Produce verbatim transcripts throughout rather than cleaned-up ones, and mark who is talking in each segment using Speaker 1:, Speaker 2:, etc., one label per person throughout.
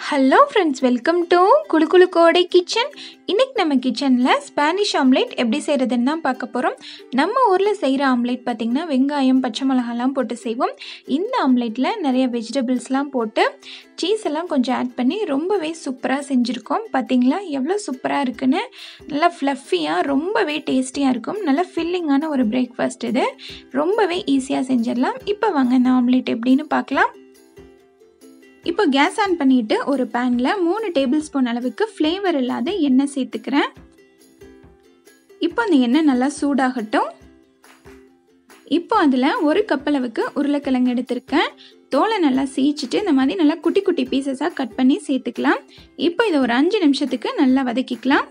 Speaker 1: Hello friends, welcome to Kulu Kulu Kodai kitchen. இன்னைக்கு நம்ம கிச்சன்ல ஸ்பானிஷ் ஆம்லெட் எப்படி செய்யறதுன்னு தான் பார்க்க போறோம். நம்ம ஊர்ல செய்யற ஆம்லெட் பாத்தீங்கன்னா வெங்காயம், பச்சை மிளகாய்லாம் போட்டு செய்வோம். இந்த ஆம்லெட்ல நிறைய வெஜிடபிள்ஸ்லாம் போட்டு சீஸ் எல்லாம் கொஞ்சம் ஆட் பண்ணி ரொம்பவே சூப்பரா செஞ்சிருக்கோம். பாத்தீங்களா எவ்வளவு சூப்பரா இருக்குன்னு. நல்லா ஃப்ளஃபியா ரொம்பவே டேஸ்டியா இருக்கும். நல்ல ஃபில்லிங்கான ஒரு பிரேக்ஃபாஸ்ட் இது. ரொம்பவே ஈஸியா செஞ்சிடலாம். இப்போ வாங்க இந்த ஆம்லெட் எப்படின்னு பார்க்கலாம். இப்போ கேஸ் ஆன் பண்ணிட்டு ஒரு பேன்ல மூணு டேபிள் ஸ்பூன் அளவுக்கு ஃப்ளேவர் இல்லாத எண்ணெய் சேர்த்துக்கிறேன். இப்போ அந்த எண்ணெய் நல்லா சூடாகட்டும். இப்போ அதில் ஒரு கப் அளவுக்கு உருளைக்கிழங்கு எடுத்திருக்கேன். தோலை நல்லா சீச்சிட்டு இந்த மாதிரி நல்லா குட்டி குட்டி பீசஸாக கட் பண்ணி சேர்த்துக்கலாம். இப்போ இதை ஒரு அஞ்சு நிமிஷத்துக்கு நல்லா வதக்கிக்கலாம்.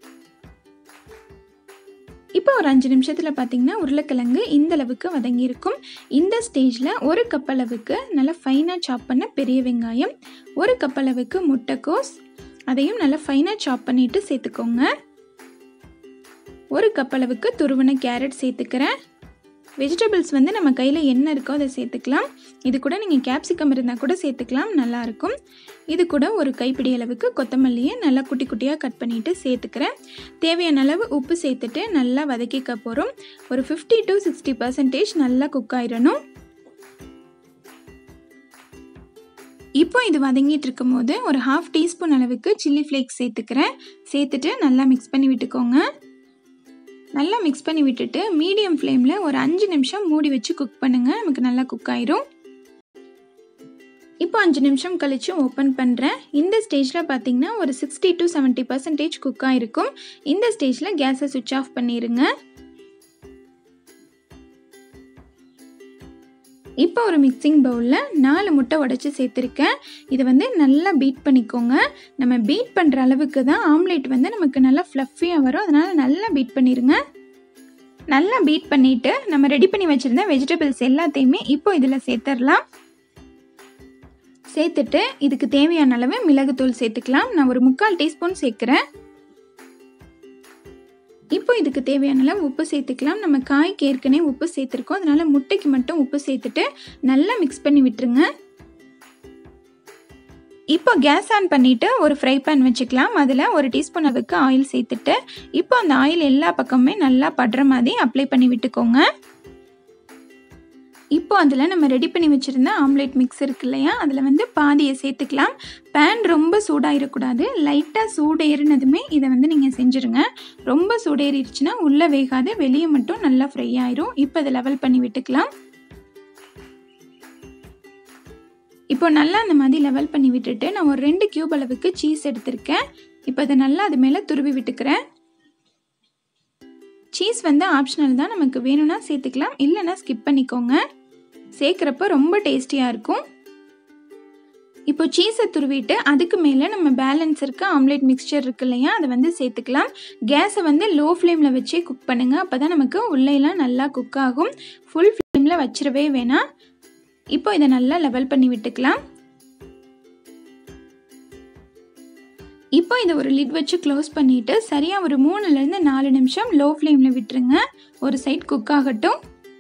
Speaker 1: இப்போ ஒரு அஞ்சு நிமிஷத்தில் பார்த்தீங்கன்னா உருளைக்கிழங்கு இந்த அளவுக்கு வதங்கியிருக்கும். இந்த ஸ்டேஜில் ஒரு கப் அளவுக்கு நல்லா ஃபைனாக சாப் பண்ண பெரிய வெங்காயம், ஒரு கப் அளவுக்கு முட்டைக்கோஸ், அதையும் நல்லா ஃபைனாக சாப் பண்ணிட்டு சேர்த்துக்கோங்க. ஒரு கப் அளவுக்கு துருவன கேரட் சேர்த்துக்கிறேன். வெஜிடபிள்ஸ் வந்து நம்ம கையில் என்ன இருக்கோ அதை சேர்த்துக்கலாம். இது கூட நீங்கள் கேப்சிகம் இருந்தால் கூட சேர்த்துக்கலாம், நல்லாயிருக்கும். இது கூட ஒரு கைப்பிடி அளவுக்கு கொத்தமல்லியை நல்லா குட்டி குட்டியாக கட் பண்ணிவிட்டு சேர்த்துக்கிறேன். தேவையான அளவு உப்பு சேர்த்துட்டு நல்லா வதக்கிக்க போகிறோம். ஒரு ஃபிஃப்டி டு சிக்ஸ்டி பர்சன்டேஜ் நல்லா குக் ஆயிடணும். இப்போ இது வதங்கிட்டு இருக்கும் போது ஒரு ஹாஃப் டீஸ்பூன் அளவுக்கு சில்லி ஃப்ளேக்ஸ் சேர்த்துக்கிறேன். சேர்த்துட்டு நல்லா மிக்ஸ் பண்ணி விட்டுக்கோங்க. நல்லா மிக்ஸ் பண்ணி விட்டுட்டு மீடியம் ஃப்ளேமில் ஒரு அஞ்சு நிமிஷம் மூடி வச்சு குக் பண்ணுங்கள். நமக்கு நல்லா குக் ஆயிரும். இப்போ அஞ்சு நிமிஷம் கழித்து ஓப்பன் பண்ணுறேன். இந்த ஸ்டேஜில் பார்த்தீங்கன்னா ஒரு sixty to seventy percentage cook ஆகிருக்கும். இந்த ஸ்டேஜில் கேஸை சுவிட்ச் ஆஃப் பண்ணிடுங்க. இப்போ ஒரு மிக்சிங் பவுலில் நாலு முட்டை உடைச்சி சேர்த்துருக்கேன். இதை வந்து நல்லா பீட் பண்ணிக்கோங்க. நம்ம பீட் பண்ணுற அளவுக்கு தான் ஆம்லேட் வந்து நமக்கு நல்லா ஃப்ளஃபியாக வரும். அதனால் நல்லா பீட் பண்ணிடுங்க. நல்லா பீட் பண்ணிவிட்டு நம்ம ரெடி பண்ணி வச்சுருந்த வெஜிடபிள்ஸ் எல்லாத்தையுமே இப்போ இதில் சேர்த்துடலாம். சேர்த்துட்டு இதுக்கு தேவையான அளவு மிளகுத்தூள் சேர்த்துக்கலாம். நான் ஒரு முக்கால் டீஸ்பூன் சேர்க்குறேன். இப்போ இதுக்கு தேவையான அளவு உப்பு சேர்த்துக்கலாம். நம்ம காய்க்கு ஏற்கனவே உப்பு சேர்த்துருக்கோம். அதனால முட்டைக்கு மட்டும் உப்பு சேர்த்துட்டு நல்லா மிக்ஸ் பண்ணி விட்டுருங்க. இப்போ கேஸ் ஆன் பண்ணிவிட்டு ஒரு ஃப்ரை பேன் வச்சுக்கலாம். அதில் ஒரு டீஸ்பூன் அளவுக்கு ஆயில் சேர்த்துட்டு இப்போ அந்த ஆயில் எல்லா பக்கமுமே நல்லா படுற மாதிரி அப்ளை பண்ணி விட்டுக்கோங்க. இப்போ அதில் நம்ம ரெடி பண்ணி வச்சுருந்த ஆம்லேட் மிக்ஸ் இருக்கு இல்லையா, அதில் வந்து பாதியை சேர்த்துக்கலாம். பேன் ரொம்ப சூடாகிடக்கூடாது. லைட்டாக சூடேறினதுமே இதை வந்து நீங்கள் செஞ்சுருங்க. ரொம்ப சூடேறிடுச்சுன்னா உள்ளே வேகாது, வெளியே மட்டும் நல்லா ஃப்ரை ஆயிரும். இப்போ இதை லெவல் பண்ணி விட்டுக்கலாம். இப்போ நல்லா அந்த மாதிரி லெவல் பண்ணி விட்டுட்டு நான் ஒரு ரெண்டு கியூப் அளவுக்கு சீஸ் எடுத்திருக்கேன். இப்போ அதை நல்லா அது மேலே துருவி விட்டுக்கிறேன். சீஸ் வந்து ஆப்ஷனல் தான், நமக்கு வேணும்னா சேர்த்துக்கலாம், இல்லைன்னா ஸ்கிப் பண்ணிக்கோங்க. சேர்க்குறப்ப ரொம்ப டேஸ்டியாக இருக்கும். இப்போ சீஸை துருவிட்டு அதுக்கு மேலே நம்ம பேலன்ஸ் இருக்க ஆம்லேட் மிக்சர் இருக்கு இல்லையா, அதை வந்து சேர்த்துக்கலாம். கேஸை வந்து லோ ஃப்ளேமில் வச்சே குக் பண்ணுங்கள். அப்போ தான் நமக்கு உள்ளேலாம் நல்லா குக் ஆகும். ஃபுல் ஃப்ளேமில் வச்சிடவே வேணாம். இப்போ இதை நல்லா லெவல் பண்ணி விட்டுக்கலாம். இப்போ இதை ஒரு லிட் வச்சு க்ளோஸ் பண்ணிவிட்டு சரியாக ஒரு மூணுலேருந்து நாலு நிமிஷம் லோ ஃப்ளேமில் விட்டுருங்க. ஒரு சைட் குக் ஆகட்டும்.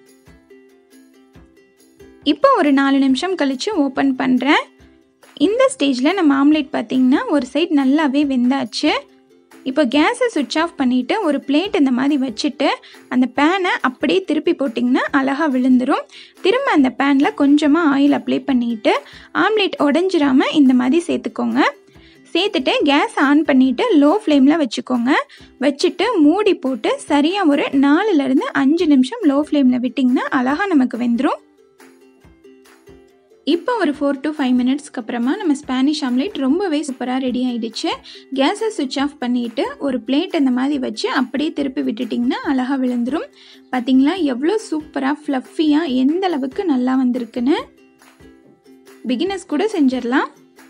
Speaker 1: இப்போ ஒரு நாலு நிமிஷம் கழித்து ஓப்பன் பண்ணுறேன். இந்த ஸ்டேஜில் நம்ம ஆம்லேட் பார்த்திங்கன்னா ஒரு சைட் நல்லாவே வெந்தாச்சு. இப்போ கேஸை சுவிட்ச் ஆஃப் பண்ணிவிட்டு ஒரு பிளேட் இந்த மாதிரி வச்சுட்டு அந்த பேனை அப்படியே திருப்பி போட்டிங்கன்னா அழகாக விழுந்துடும். திரும்ப அந்த பேனில் கொஞ்சமாக ஆயில் அப்ளை பண்ணிவிட்டு ஆம்லேட் உடஞ்சிராமல் இந்த மாதிரி சேர்த்துக்கோங்க. சேர்த்துட்டு கேஸ் ஆன் பண்ணிவிட்டு லோ ஃப்ளேமில் வச்சுக்கோங்க. வச்சுட்டு மூடி போட்டு சரியாக ஒரு நாலுலேருந்து அஞ்சு நிமிஷம் லோ ஃப்ளேமில் விட்டிங்கன்னா அழகாக நமக்கு வெந்துடும். இப்போ ஒரு ஃபோர் டு ஃபைவ் மினிட்ஸ்க்கு அப்புறமா நம்ம ஸ்பானிஷ் ஆம்லேட் ரொம்பவே சூப்பராக ரெடி ஆகிடுச்சு. கேஸை சுவிட்ச் ஆஃப் பண்ணிவிட்டு ஒரு பிளேட் இந்த மாதிரி வச்சு அப்படியே திருப்பி விட்டுட்டிங்கன்னா அழகாக விழுந்துடும். பார்த்திங்களா எவ்வளோ சூப்பராக ஃப்ளஃபியாக எந்த அளவுக்கு நல்லா வந்திருக்குன்னு. பிகினர்ஸ் கூட செஞ்சிடலாம்.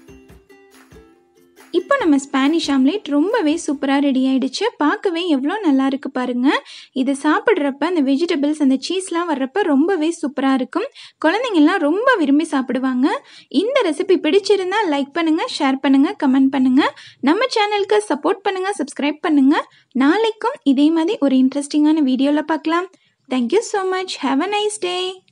Speaker 1: இப்போ நம்ம ஸ்பானிஷ் ஆம்லேட் ரொம்பவே சூப்பராக ரெடி ஆகிடுச்சு. பார்க்கவே எவ்வளோ நல்லா இருக்குது பாருங்கள். இது சாப்பிட்றப்ப அந்த வெஜிடபிள்ஸ் அந்த சீஸ்லாம் வர்றப்ப ரொம்பவே சூப்பராக இருக்கும். குழந்தைங்கள்லாம் ரொம்ப விரும்பி சாப்பிடுவாங்க. இந்த ரெசிபி பிடிச்சிருந்தால் லைக் பண்ணுங்கள், ஷேர் பண்ணுங்கள், கமெண்ட் பண்ணுங்கள். நம்ம சேனலுக்கு சப்போர்ட் பண்ணுங்கள், சப்ஸ்கிரைப் பண்ணுங்கள். நாளைக்கும் இதே மாதிரி ஒரு இன்ட்ரெஸ்டிங்கான வீடியோவில் பார்க்கலாம். Thank you so much. Have a nice day.